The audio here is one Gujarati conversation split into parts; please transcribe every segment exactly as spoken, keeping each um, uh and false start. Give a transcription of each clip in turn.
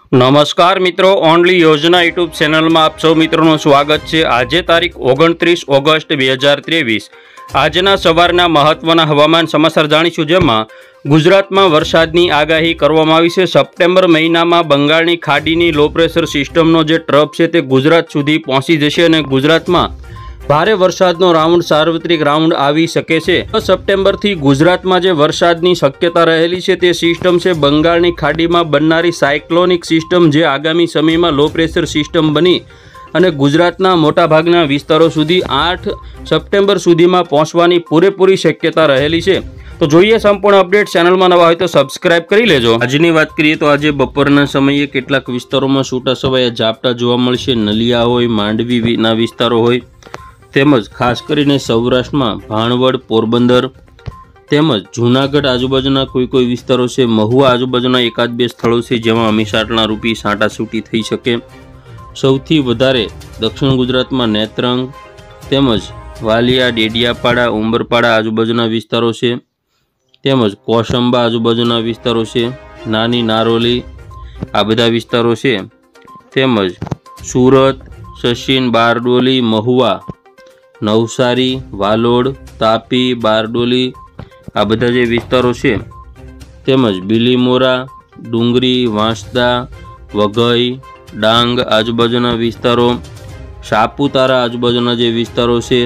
नमस्कार मित्रों, ओनली योजना यूट्यूब चेनल में आप सौ मित्रों स्वागत है। आज तारीख ओगणत्रीस ऑगस्ट बे हज़ार तेवीस आजना सवारना महत्वना हवामान समाचार जाणीशुं, जेमां गुजरातमां वरसादनी आगाही करवामां आवी छे। सप्टेम्बर महीनामां बंगाळनी खाडीनी लो प्रेशर सिस्टमनो जे ट्रफ छे ते गुजरात सुधी पहोंची जशे अने गुजरातमां भारे वरसादनो राउंड सार्वत्रिक राउंड आवी शके छे। सप्टेम्बर थी गुजरातमां जे वरसादनी शक्यता रहेली छे ते सिस्टम छे बंगाळनी खाडीमां बननारी सायक्लोनिक सिस्टम, जे आगामी समयमां लो प्रेशर सिस्टम बनी अने गुजरातना मोटाभागना विस्तारों सुधी आठ सप्टेम्बर सुधीमां पहोंचवानी पूरेपूरी शक्यता रहेली छे। तो जोईए संपूर्ण अपडेट। चेनल में नवा होय तो सब्सक्राइब करी लेजो। आजनी बात करीए तो आज बपोરના समये કેટલાક વિસ્તારોમાં છૂટાછવાયા ઝાપટા જોવા મળશે। નલિયા હોય, માંડવીના વિસ્તારો હોય, તેમજ ખાસ કરીને સૌરાષ્ટ્રમાં ભાણવડ, પોરબંદર તેમજ જૂનાગઢ આજુબાજુના કોઈ કોઈ વિસ્તારો છે। મહુવા આજુબાજુના એકાદ બે સ્થળો છે જેમાં અમીસાટના રૂપી સાંટાસૂટી થઈ શકે। સૌથી વધારે દક્ષિણ ગુજરાતમાં નેત્રંગ તેમજ વાલિયા, ડેડિયાપાડા, ઉંબરપાડા આજુબાજુના વિસ્તારો છે, તેમજ કોસંબા આજુબાજુના વિસ્તારો છે, નાની નારોલી આ બધા વિસ્તારો છે, તેમજ સુરત, સચિન, બારડોલી, મહુવા, નવસારી, વાલોડ, તાપી, બારડોલી આ બધા જે વિસ્તારો છે, તેમજ બીલીમોરા, ડુંગરી, વાંસદા, વઘઈ, ડાંગ આજુબાજુના વિસ્તારો, સાપુતારા આજુબાજુના જે વિસ્તારો છે,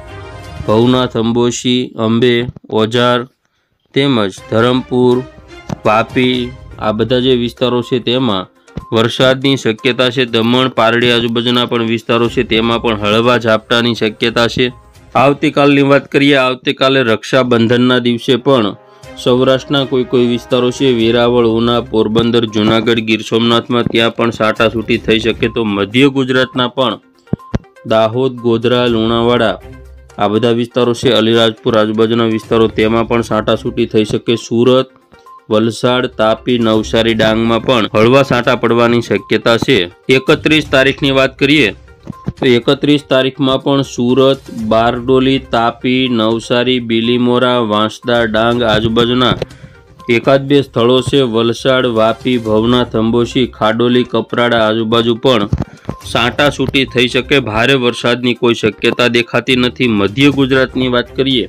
ભવનાથ, અંબોશી, અંબે, ઓજાર તેમજ ધરમપુર, વાપી આ બધા જે વિસ્તારો છે તેમાં વરસાદની શક્યતા છે। દમણ, પારડી આજુબાજુના પણ વિસ્તારો છે તેમાં પણ હળવા ઝાપટાની શક્યતા છે। આવતીકાલની વાત કરીએ, આવતીકાલે રક્ષાબંધનના દિવસે પણ સૌરાષ્ટ્રના કોઈ કોઈ વિસ્તારો છે, વેરાવળ, ઉના, પોરબંદર, જૂનાગઢ, ગીર સોમનાથમાં ત્યાં પણ છાંટાછૂટી થઈ શકે। તો મધ્ય ગુજરાતના પણ દાહોદ, ગોધરા, લુણાવાડા આ બધા વિસ્તારો છે, અલીરાજપુર આજુબાજુના વિસ્તારો તેમાં પણ છાંટાછૂટી થઈ શકે। સુરત, વલસાડ, તાપી, નવસારી, ડાંગમાં પણ હળવા છાંટા પડવાની શક્યતા છે। એકત્રીસ તારીખની વાત કરીએ તો એકત્રીસ તારીખમાં પણ સુરત, બારડોલી, તાપી, નવસારી, બીલીમોરા, વાંસદા, ડાંગ આજુબાજુના એકાદ બે સ્થળો છે, વલસાડ, વાપી, ભવનાથ, અંબોશી, ખાડોલી, કપરાડા આજુબાજુ પણ છાંટાછૂટી થઈ શકે। ભારે વરસાદની કોઈ શક્યતા દેખાતી નથી। મધ્ય ગુજરાતની વાત કરીએ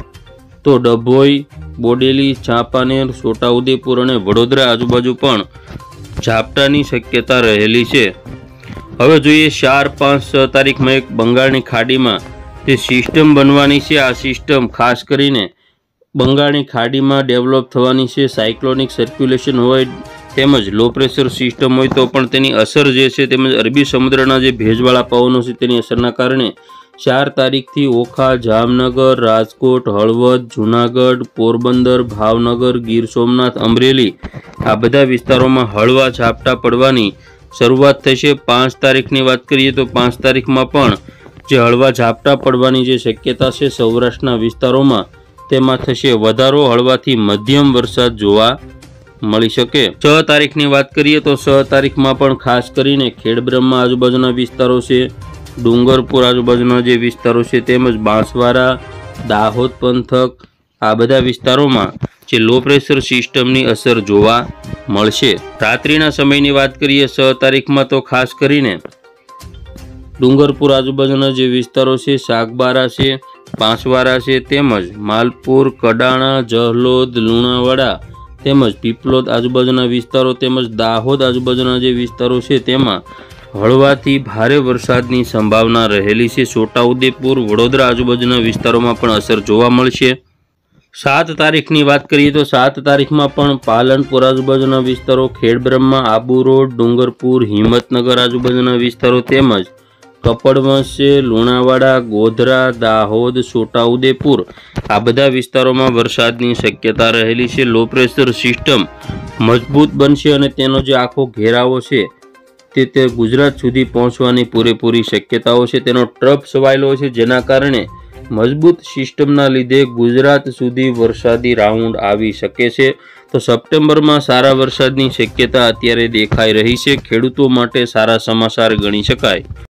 તો ડભોઈ, બોડેલી, ચાંપાનેર, છોટાઉદેપુર અને વડોદરા આજુબાજુ પણ ઝાપટાની શક્યતા રહેલી છે। હવે જોઈએ ચાર પાંચ છ તારીખમાં એક બંગાળની ખાડીમાં જે સિસ્ટમ બનવાની છે, આ સિસ્ટમ ખાસ કરીને બંગાળની ખાડીમાં ડેવલપ થવાની છે। સાયક્લોનિક સર્ક્યુલેશન હોય તેમજ લો પ્રેશર સિસ્ટમ હોય તો પણ તેની અસર જે છે, તેમજ અરબી સમુદ્રના જે ભેજવાળા પવનો છે તેની અસરના કારણે ચાર તારીખથી ઓખા, જામનગર, રાજકોટ, હળવદ, જૂનાગઢ, પોરબંદર, ભાવનગર, ગીર સોમનાથ, અમરેલી આ બધા વિસ્તારોમાં હળવા ઝાપટા પડવાની શરૂઆત થશે। પાંચ તારીખની વાત કરીએ તો પાંચ તારીખમાં પણ જે હળવા ઝાપટા પડવાની જે શક્યતા છે સૌરાષ્ટ્રના વિસ્તારોમાં તેમાં થશે વધારો। હળવાથી મધ્યમ વરસાદ જોવા મળી શકે। છ તારીખની વાત કરીએ તો છ તારીખમાં પણ ખાસ કરીને ખેડબ્રહ્મા આજુબાજુના વિસ્તારો છે, ડુંગરપુર આજુબાજુના જે વિસ્તારો છે, તેમજ બાંસવાડા, દાહોદ પંથક આ બધા વિસ્તારોમાં જે લો પ્રેશર સિસ્ટમની અસર જોવા મળશે। રાત્રિના સમયની વાત કરીએ છ તારીખમાં તો ખાસ કરીને ડુંગરપુર આજુબાજુના જે વિસ્તારો છે, સાગબારા છે, પાંચવારા છે, તેમજ માલપુર, કડાણા, જહલોદ, લુણાવાડા તેમજ પીપલોદ આજુબાજુના વિસ્તારો તેમજ દાહોદ આજુબાજુના જે વિસ્તારો છે તેમાં હળવાથી ભારે વરસાદની સંભાવના રહેલી છે। છોટાઉદેપુર, વડોદરા આજુબાજુના વિસ્તારોમાં પણ અસર જોવા મળશે। સાત તારીખની વાત કરીએ તો સાત તારીખમાં પણ પાલનપુર આજુબાજુના વિસ્તારો, ખેડબ્રહ્મા, આબુ રોડ, ડુંગરપુર, હિંમતનગર આજુબાજુના વિસ્તારો તેમજ કપડવંશ છે, લુણાવાડા, ગોધરા, દાહોદ, છોટાઉદેપુર આ બધા વિસ્તારોમાં વરસાદની શક્યતા રહેલી છે। લો પ્રેશર સિસ્ટમ મજબૂત બનશે અને તેનો જે આખો ઘેરાવો છે તે તે ગુજરાત સુધી પહોંચવાની પૂરેપૂરી શક્યતાઓ છે। તેનો ટ્રફ છવાયેલો છે, જેના કારણે મજબૂત સિસ્ટમના લીધે ગુજરાત સુધી વરસાદી રાઉન્ડ આવી શકે છે। તો સપ્ટેમ્બરમાં સારા વરસાદની શક્યતા અત્યારે દેખાઈ રહી છે। ખેડૂતો માટે સારા સમાચાર ગણી શકાય।